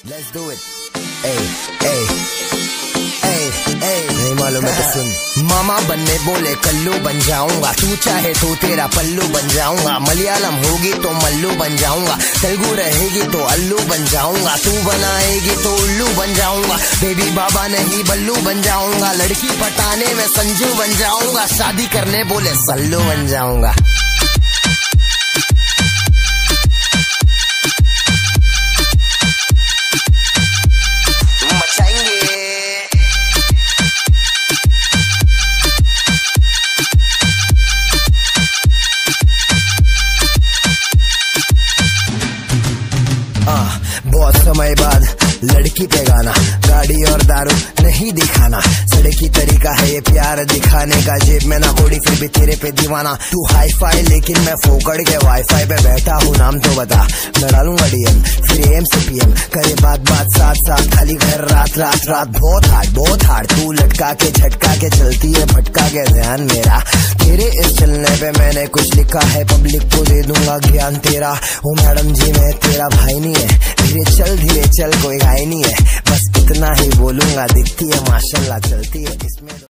Let's do it. नहीं मालूम है तो सुन। मामा बनने बोले कल्लू बन जाऊंगा, तू चाहे तो तेरा पल्लू बन जाऊंगा। मलयालम होगी तो मल्लू बन जाऊंगा, तेलुगु रहेगी तो अल्लू बन जाऊंगा। तू बनाएगी तो उल्लू बन जाऊंगा, बेबी बाबा नहीं बल्लू बन जाऊंगा। लड़की पटाने में संजू बन जाऊंगा, शादी करने बोले सल्लू बन जाऊंगा। बहुत समय बाद लड़की पे गाना, गाड़ी और दारू नहीं दिखाना। सड़की तरीका है ये प्यार दिखाने का, जेब में ना कोड़ी फिर भी तेरे पे दीवाना। तू हाई फाई लेकिन मैं फोकड़ के वाईफाई पे बैठा हूँ, नाम तो बता मैं डालूंगा डीएम। फिर एम से पीएम करे बात साथ साथ, खाली घर रात रात रात। बहुत हार्ड तू लटका के झटका के चलती है, भटका के ध्यान मेरा। तेरे इस चलने पे मैंने कुछ लिखा है, पब्लिक को दे दूंगा ज्ञान तेरा। ओ मैडम जी मैं तेरा भाई नहीं है, धीरे चल कोई घाई नहीं है। बस इतना ही बोलूंगा, दिखती है माशाल्लाह चलती है इसमें।